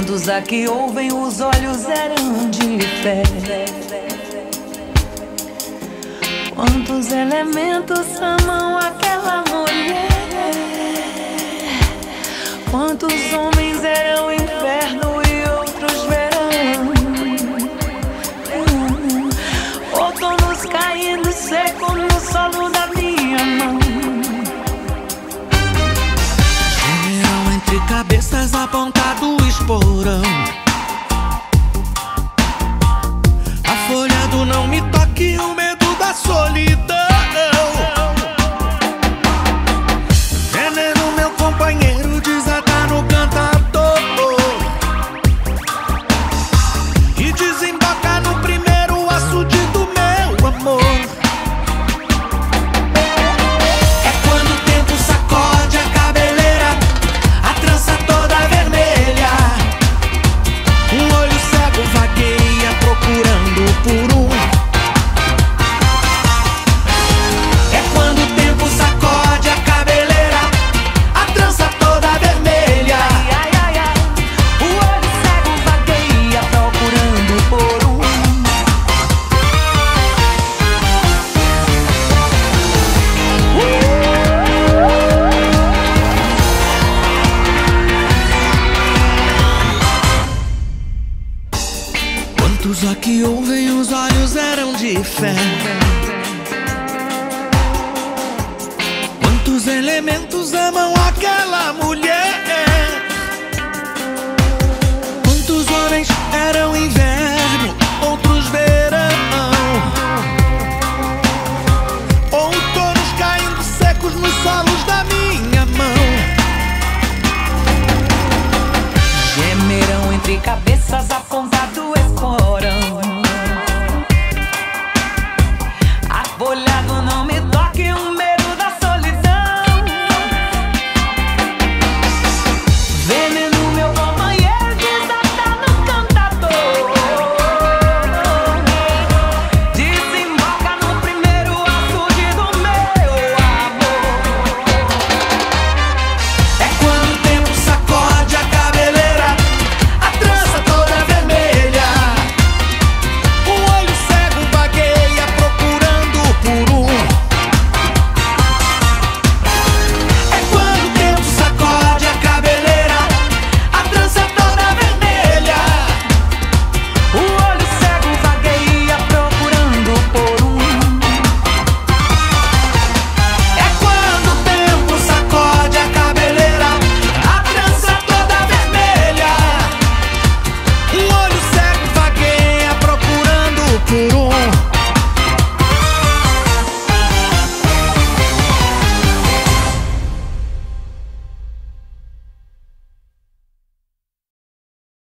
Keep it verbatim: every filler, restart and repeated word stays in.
Quantos aqui ouvem, os olhos eram de fé? Quantos elementos amam aquela mulher? Quantos homens eram inferno e outros verão? Outonos caindo seco no solo da minha mão. General entre cabeças apontado o esporão. A folha do não me toque, o medo da solidão. Veneno, meu companheiro, desata no cantador e desemboca no primeiro açude do meu amor. É quando o tempo sacode a cabeleira, a trança toda vermelha, um olho cego vagueia procurando por um. É quando o tempo sacode a cabeleira, a trança toda vermelha, Ai, ai, ai, o olho cego vagueia procurando por um. Quantos aqui ouvem, os olhos eram de fé? Quantos elementos amam aquela mulher? Quantos homens eram inverno, outros verão? Outonos caindo secos nos solos da minha mão. Gemerão entre cabeças apontado